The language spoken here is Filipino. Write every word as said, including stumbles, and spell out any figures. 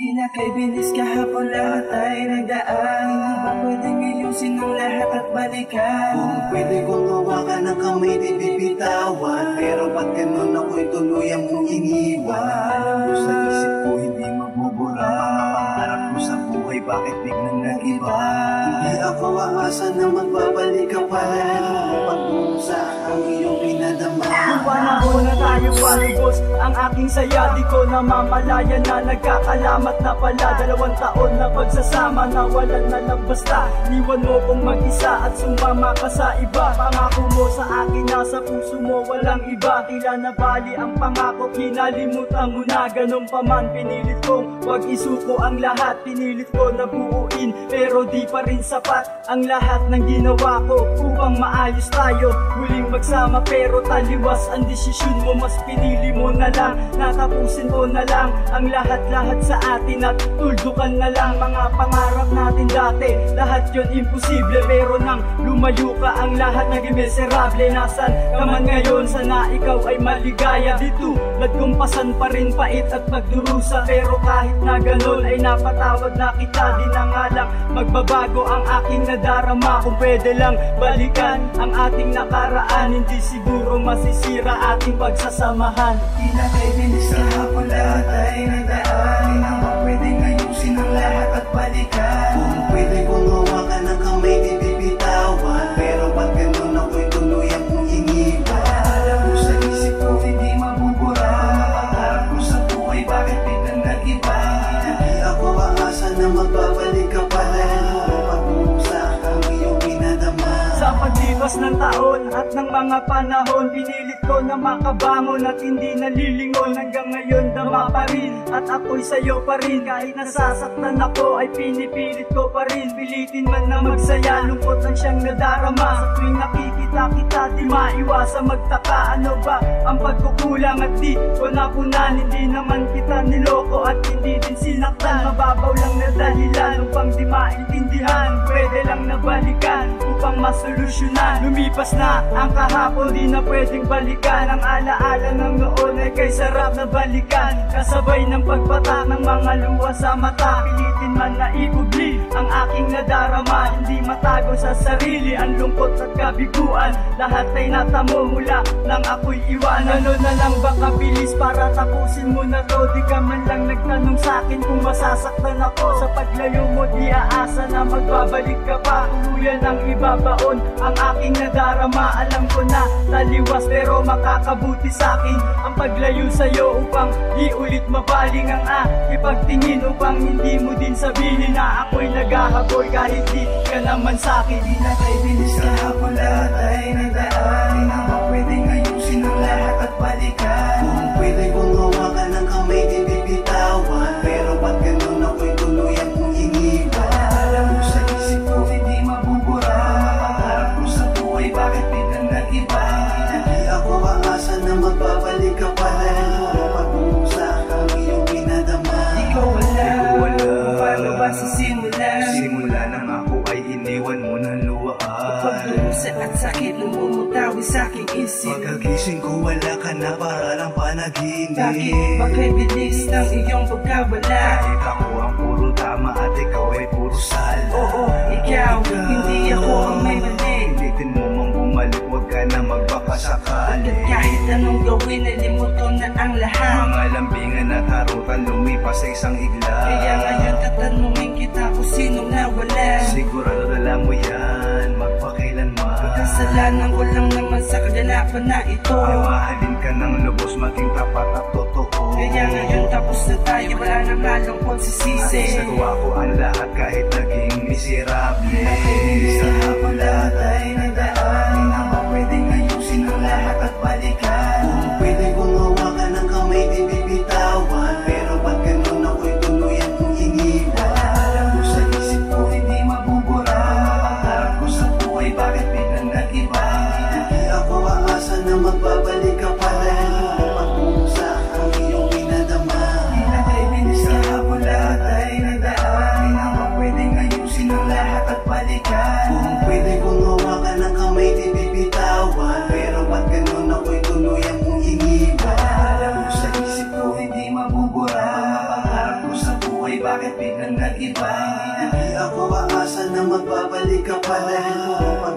Di na kay bilis kahapon lahat ay nagdaan. Hindi ba pwedeng ayusin ang lahat at balikan? Kung pwede kong hawakan ng kamay di bibitawan, pero ba't ganun ako'y tuluyang mong iniwan? Alam mo sa isip ko hindi magbubura, mga pangarap ko sa buhay bakit biglang nag-iba? Hindi ako aasa na magbabalik ka pa, dahil mo pag-usa ang iyong pinadama. Kung panahon na tayo palubos, ang aking saya di ko na mamalaya na nagkakalamat na pala. Dalawang taon na pagsasama, nawalan na lang basta. Iwan mo kong mag-isa at sumama ka sa iba. Pangako mo sa akin, nasa puso mo walang iba. Tila nabali ang pangako, kinalimutan mo na. Ganun pa man, pinilit kong wag isuko ang lahat. Pinilit ko na buuin, pero di pa rin sapat ang lahat ng ginawa ko upang maayos tayo. Huling magsama pero taliwas ang desisyon mo. Mas pinili mo na lang, natapusin mo na lang ang lahat-lahat sa atin at tuldukan na lang mga pangarap natin dati. Lahat yun imposible, pero nang lumayo ka ang lahat naging miserable. Nasaan ka man ngayon, sana ikaw ay maligaya. Dito nagkumpasan pa rin pait at pagdurusa, pero kahit na ganun ay napatawad na kita. Di na nga lang magbabago ang aking nadarama. Kung pwede lang balikan ang ating nakaraan, hindi siguro masisira ating pagsasamahan. Di na kay bilis kahapon lahat ay nagdaan. Di na ba pwedeng ayusin ang lahat at balikan? Kung pwede kong hawakan ng kamay di bibitawan, pero ba't ganun ako'y tuluyang mong iniwan? Alam mo sa isip ko hindi mabubura, mga pangarap ko sa buhay bakit biglang nag-iba? Hindi ako aasa na magbabalik ka pa, dahil mo pag-usa ang iyong pinadama. Sa paglipas ng taon at ng mga panahon, pinilit ko na makabangon at hindi nalilingon. Hanggang ngayon dama pa rin at ako'y sayo pa rin. Kahit nasasaktan ako ay pinipilit ko pa rin. Pilitin man na magsaya, lungkot lang siyang nadarama. Sa tuwing nakikita kita di maiwasang magtaka. Ano ba ang pagkukulang at di ko napunan? Hindi naman kita niloko at hindi din sinaktan. Mababaw lang na dahilan upang di maintindihan. Pwede lang na balikan upang masolusyonan. Lumipas na ang kahapon, di na pwedeng balikan. Ang alaala ng noon ay kay sarap na balikan. Kasabay ng pagpatak ng mga luha sa mata. Pilitin man na ibubli ang aking nadarama. Hindi matago sa sarili ang lungkot at kabiguan. Lahat ay natamo mula nang ako'y iwan. Ano na lang ba kabilis para tapusin mo na to? Di ka man lang nagtanong sa'kin kung masasaktan ako. Sa paglayo mo di aasa na magbabalik ka pa. Tuluyan ang ibabaon ang aking nadarama. Alam ko na taliwas pero makakabuti sa'kin ang paglayo sa'yo upang di ulit mabaling ang akipagtingin. Upang hindi mo din sabihin na ako'y naghahabol kahit di ka naman sa'kin. Di na kay bilis kahapon lahat ay nagdaan. Di na ba pwedeng ayusin ang lahat at balikan? Kung pwede kong hawakan ng kamay di bibitawan, pero ba't ganun ako'y tuluyang mong iniwan? Alam mo sa isip ko hindi mabubura, mga pangarap ko sa buhay bakit biglang nag-iba? Hindi ako aasa na magbabalik ka pa, dahil mo pag-usa ang iyong pinadama. Di ko alam kung paano ba sisimula. Simula nang ako ay iniwan mo ng luhaan. Pagdurusa at sakit lumumutawi sa aking isip. Pagkagising ko wala ka na, para lang panaginip. Bakit ba kay bilis ng iyong pagkawala? Kahit ako ang puro tama at ikaw ay puro sala. Oo, ikaw, hindi ako ang may mali. Pilitin mo mang bumalik, wag ka na magbakasakali. Kahit anong gawin ay limuton na ang lahat. Mga lambingan at harutan lumipas sa isang igla. Kaya ngayon tatanungin kita kung sinong nawala. Sigurado alam mo yan, magpakailanman. Kasalanan ko lang naman sa kaganapan na ito. Ay mahalin ka ng lubos, maging tapat at totoo. Kaya ngayon tapos na tayo, wala nang halong pagsisisi. At nagawa ko ang lahat kahit naging miserable. Sa hapon lahat ay nagdaan. Di na ba pwedeng ayusin ang lahat at balikan? Kung pwede kong hawakan ng kamay di bibitawan, pero ba't ganun ako'y tuluyang mong iniwan? Alam mo sa isip ko hindi mabubura, mga pangarap ko sa buhay bakit biglang nag-iba? Hindi ako aasa na magbabalik ka pa, dahil mo pag-usa ang iyong pinadama. Di na kay bilis kahapon lahat ay nagdaan. Di na ba pwedeng ayusin ang lahat at balikan? Kung pwede kong hawakan ng kamay di bibitawan, pero ba't ganun ako'y tuluyang mong iniwan? Alam mo sa isip ko hindi mabubura, mga pangarap ko sa buhay buhay, bakit biglang nag-iba? Hindi ako aasa na magbabalik ka pa. Dahil mo